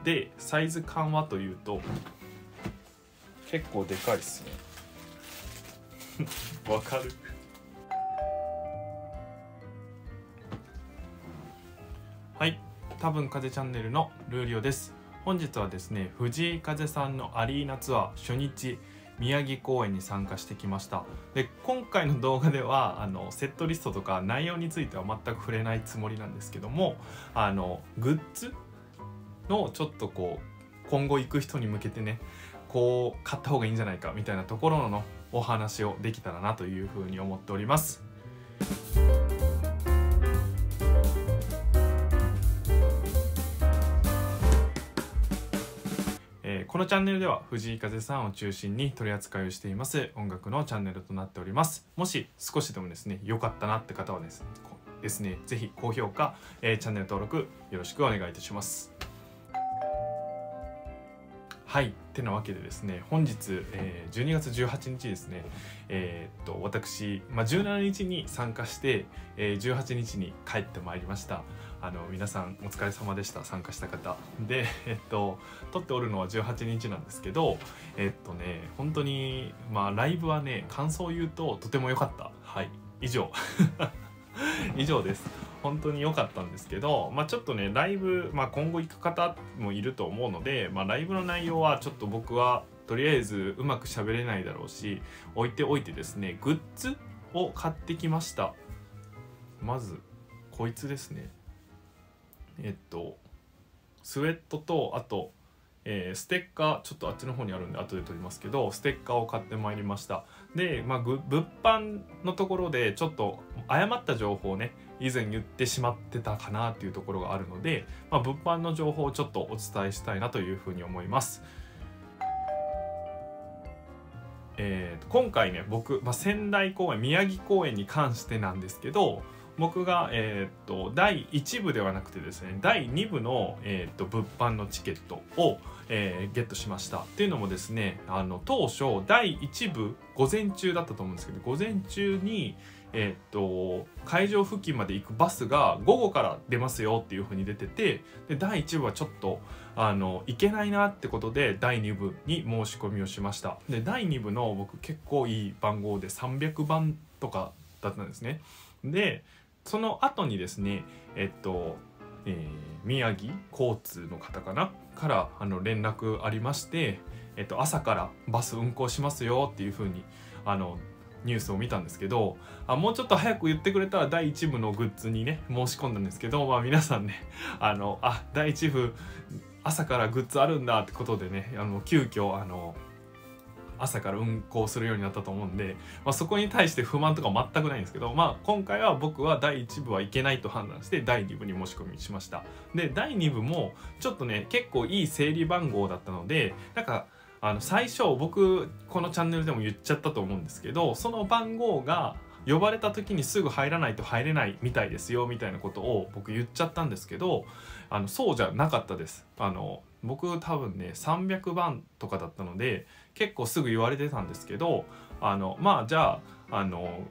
でサイズ感はというと結構でかいですねわかるはい、多分風チャンネルのルーリオです。本日はですね、藤井風さんのアリーナツアー初日宮城公演に参加してきました。で、今回の動画ではセットリストとか内容については全く触れないつもりなんですけども、グッズのちょっとこう今後行く人に向けてね、こう買った方がいいんじゃないかみたいなところのお話をできたらなというふうに思っております。このチャンネルでは藤井風さんを中心に取り扱いをしています音楽のチャンネルとなっております。もし少しでもですね良かったなって方はですねぜひ高評価、チャンネル登録よろしくお願いいたします。はい、てなわけでですね、本日、12月18日ですね、私、17日に参加して、18日に帰ってまいりました。皆さんお疲れ様でした、参加した方で、撮っておるのは18日なんですけど、本当にライブはね、感想を言うととても良かった。はい、以上以上です。本当に良かったんですけど、ちょっとねライブ、今後行く方もいると思うので、ライブの内容はちょっと僕はとりあえずうまく喋れないだろうし置いておいてですね、グッズを買ってきました。まずこいつですね。スウェットとあとステッカー、ちょっとあっちの方にあるんで後で撮りますけど、ステッカーを買ってまいりました。で、物販のところでちょっと誤った情報をね以前言ってしまってたかなっていうところがあるので、物販の情報をちょっとお伝えしたいなというふうに思います。今回ね僕、仙台公演宮城公演に関してなんですけど、僕が、第1部ではなくてですね第2部の、物販のチケットを、ゲットしました。っていうのもですね、当初第1部午前中だったと思うんですけど、午前中に会場付近まで行くバスが午後から出ますよっていう風に出てて、で第1部はちょっと行けないなってことで第2部に申し込みをしました。で第2部の僕結構いい番号で300番とかだったんですね。でその後にですね宮城交通の方から連絡ありまして、朝からバス運行しますよっていう風にニュースを見たんですけど、もうちょっと早く言ってくれたら第1部のグッズにね申し込んだんですけど、皆さんね第1部朝からグッズあるんだってことでね急遽朝から運行するようになったと思うんで、そこに対して不満とか全くないんですけど、今回は僕は第1部はいけないと判断して第2部に申し込みしました。で第2部もちょっとね結構いい整理番号だったので、なんか最初僕このチャンネルでも言っちゃったと思うんですけど、その番号が呼ばれた時にすぐ入らないと入れないみたいですよみたいなことを僕言っちゃったんですけど、そうじゃなかったです。僕多分ね300番とかだったので結構すぐ言われてたんですけど、じゃあ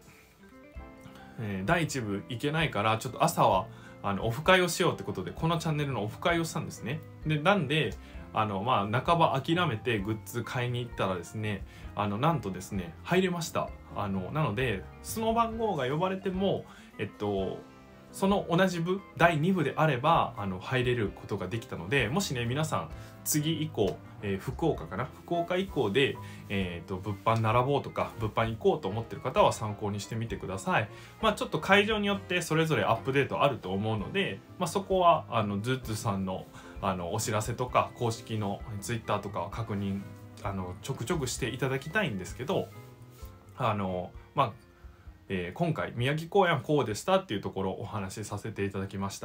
第1部行けないからちょっと朝はオフ会をしようってことでこのチャンネルのオフ会をしたんですね。でなんで半ば諦めてグッズ買いに行ったらですねなんとですね入れました。なのでその番号が呼ばれてもその同じ部第2部であれば入れることができたので、もしね皆さん次以降、福岡以降で、物販並ぼうとか物販行こうと思ってる方は参考にしてみてください。ちょっと会場によってそれぞれアップデートあると思うので、そこはズッズさんのお知らせとか公式のツイッターとかは確認ちょくちょくしていただきたいんですけど、今回宮城公演はこうでしたっていうところをお話しさせていただきました。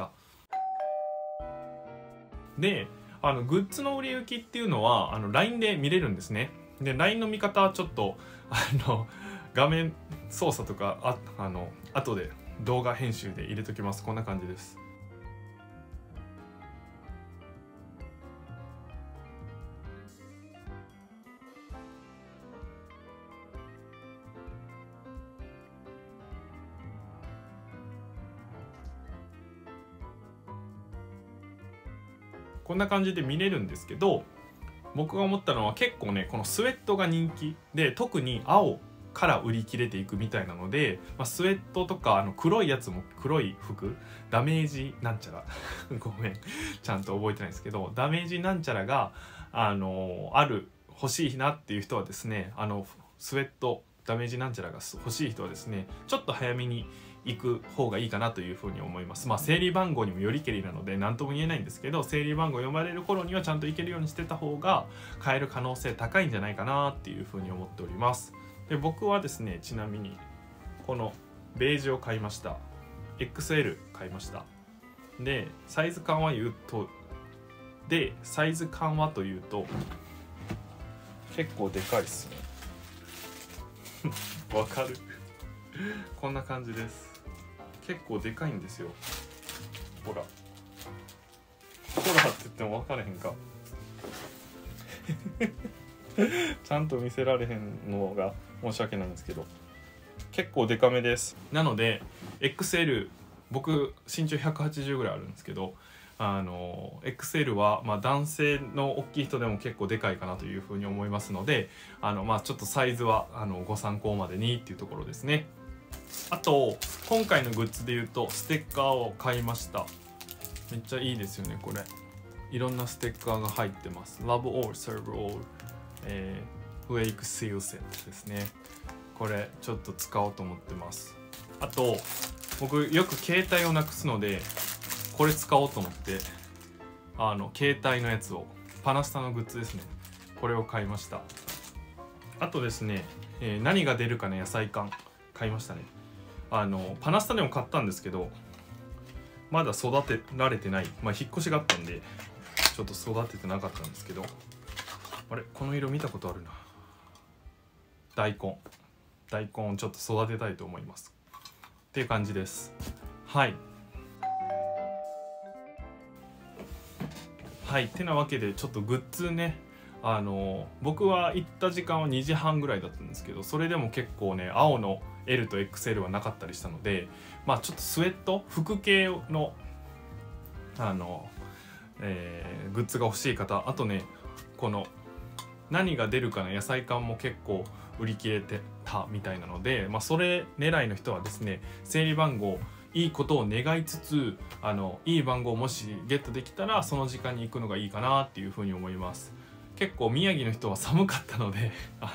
でグッズの売れ行きっていうのはLINE で見れるんですね。で LINE の見方はちょっと画面操作とか後で動画編集で入れときます。こんな感じです。 こんな感じで見れるんですけど、僕が思ったのは結構ねこのスウェットが人気で、特に青から売り切れていくみたいなので、スウェットとか黒いやつも、黒い服ダメージなんちゃらごめんちゃんと覚えてないんですけど、ダメージなんちゃらが欲しいなっていう人はですね、スウェットダメージなんちゃらが欲しい人はですね、ちょっと早めに行く方がいいかなというふうに思います。整理番号にもよりけりなので何とも言えないんですけど、整理番号読まれる頃にはちゃんと行けるようにしてた方が買える可能性高いんじゃないかなっていうふうに思っております。で、僕はですね、ちなみにこのベージュを買いました。 XL 買いました。でサイズ感はというと結構でかいっすねわかるこんな感じです。結構でかいんですよ。ほらって言っても分からへんかちゃんと見せられへんのが申し訳ないんですけど、結構でかめです。なので XL、 僕身長180ぐらいあるんですけど、XL は男性の大きい人でも結構でかいかなというふうに思いますので、ちょっとサイズはご参考までにっていうところですね。あと今回のグッズで言うとステッカーを買いました。めっちゃいいですよね。これいろんなステッカーが入ってます。 Love all, serve all、ウェイクシールセットですね。これちょっと使おうと思ってます。あと僕よく携帯をなくすので、これ使おうと思って携帯のやつを、パナスタのグッズですね、これを買いました。あとですね、何が出るかね野菜缶買いましたね。パナスタでも買ったんですけど、まだ育てられてない、引っ越しがあったんでちょっと育ててなかったんですけど、あれこの色見たことあるな。大根をちょっと育てたいと思いますっていう感じです。はいてなわけでちょっとグッズね、僕は行った時間は2時半ぐらいだったんですけど、それでも結構ね青の L と XL はなかったりしたので、ちょっとスウェット服系のグッズが欲しい方、あとねこの何が出るかな野菜缶も結構売り切れてたみたいなので、それ狙いの人はですね、整理番号いいことを願いつつ、いい番号をもしゲットできたらその時間に行くのがいいかなっていうふうに思います。結構宮城の人は寒かったので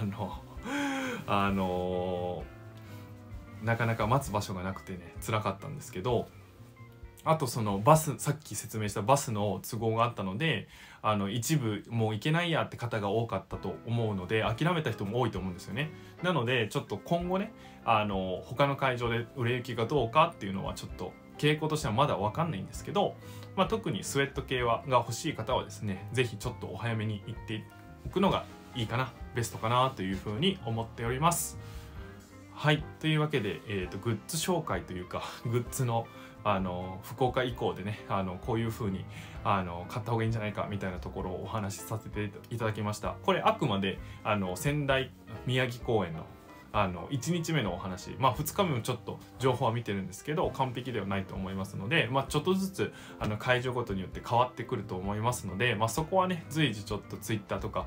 なかなか待つ場所がなくてね辛かったんですけど、あとそのバス、さっき説明したバスの都合があったので一部もう行けないやって方が多かったと思うので、諦めた人も多いと思うんですよね。なのでちょっと今後ね他の会場で売れ行きがどうかっていうのはちょっと傾向としてはまだ分かんないんですけど、特にスウェット系が欲しい方はですね、是非ちょっとお早めに行っておくのがいいかな、ベストかなというふうに思っております。というわけで、グッズ紹介というかグッズの福岡以降でねこういう風に買った方がいいんじゃないかみたいなところをお話しさせていただきました。これあくまで仙台宮城公演の1日目のお話、2日目もちょっと情報は見てるんですけど完璧ではないと思いますので、ちょっとずつ会場ごとによって変わってくると思いますので、そこはね随時ちょっと Twitter とか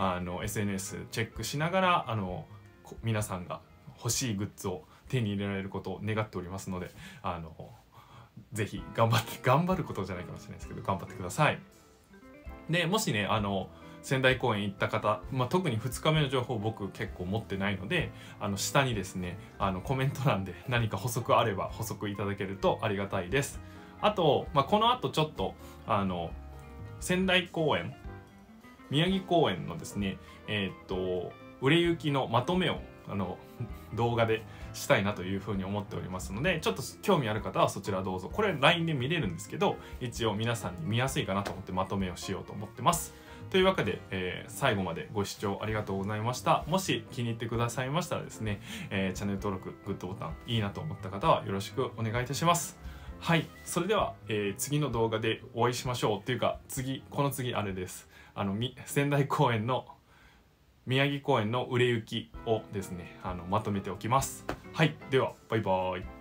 SNS チェックしながら皆さんが欲しいグッズを手に入れられることを願っておりますのでぜひ頑張ることじゃないかもしれないですけど頑張ってください。でもしね仙台公演行った方、特に2日目の情報僕結構持ってないので下にですねコメント欄で何か補足あれば補足いただけるとありがたいです。あと、この後ちょっと仙台公演宮城公演のですね売れ行きのまとめを動画でしたいなというふうに思っておりますので、ちょっと興味ある方はそちらどうぞ。これ LINE で見れるんですけど一応皆さんに見やすいかなと思ってまとめをしようと思ってます。というわけで、最後までご視聴ありがとうございました。もし気に入ってくださいましたらですね、チャンネル登録グッドボタンいいなと思った方はよろしくお願いいたします。それでは、次の動画でお会いしましょうっていうかこの次あれです。仙台公演の宮城公演の売れ行きをですねまとめておきます。ではバイバーイ。